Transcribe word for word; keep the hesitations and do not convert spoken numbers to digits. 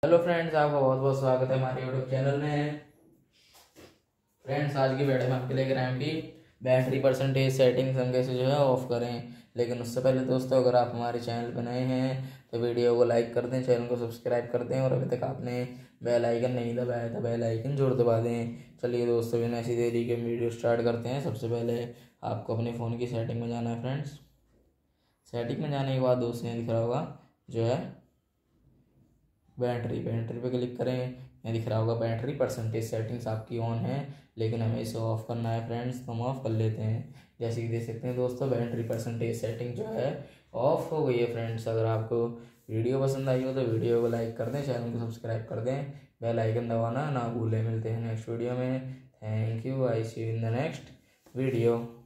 Hello friends, आपका बहुत बहुत स्वागत है हमारे यूट्यूब चैनल में। फ्रेंड्स, आज की वीडियो में आपके लेकर आए हैं कि बैटरी परसेंटेज सेटिंग्स हम कैसे जो है ऑफ करें। लेकिन उससे पहले दोस्तों, अगर आप हमारे चैनल पर नए हैं तो वीडियो को लाइक कर दें, चैनल को सब्सक्राइब कर दें और अभी तक आपने बेल आइकन नहीं दबाया तो बेल आइकन जरूर दबा दें। चलिए दोस्तों, बिना ऐसी देरी के वीडियो स्टार्ट करते हैं। सबसे पहले आपको अपने फ़ोन की सेटिंग में जाना है। फ्रेंड्स, सेटिंग में जाने के बाद दोस्तों ये दिख रहा होगा जो है बैटरी बैटरी पे क्लिक करें। यहाँ दिख रहा होगा बैटरी परसेंटेज सेटिंग्स आपकी ऑन है, लेकिन हमें इसे ऑफ करना है। फ्रेंड्स, तो हम ऑफ कर लेते हैं। जैसे कि देख सकते हैं दोस्तों, बैटरी परसेंटेज सेटिंग जो है ऑफ हो गई है। फ्रेंड्स, अगर आपको वीडियो पसंद आई हो तो वीडियो को लाइक कर दें, चैनल को सब्सक्राइब कर दें, बेल आइकन दबाना ना भूलें। मिलते हैं नेक्स्ट वीडियो में। Thank you. I see you in the next video.